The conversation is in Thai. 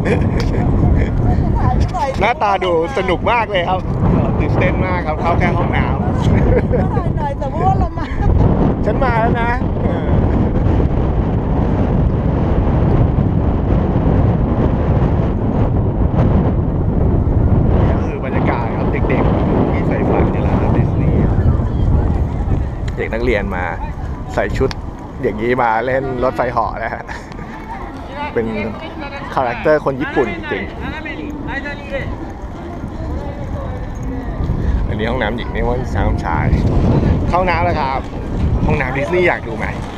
หน้าตาดูสนุกมากเลยครับตื่นเต้นมากครับเข้าแค่ห้องน้ำหน่อยแต่ว่าเรามาฉันมาแล้วนะนี่ก็คือบรรยากาศครับเด็กๆที่ใฝ่ฝันในร้านดิสนีย์เด็กนักเรียนมาใส่ชุดอย่างนี้มาเล่นรถไฟเหาะนะฮะเป็นคาแรคเตอร์คนญี่ปุ่นจริงอันนี้ห้องน้ำหญิงนี่ว่าน้ำชายเข้าน้ำแล้วครับห้องน้ำดิสนีย์อยากดูไหม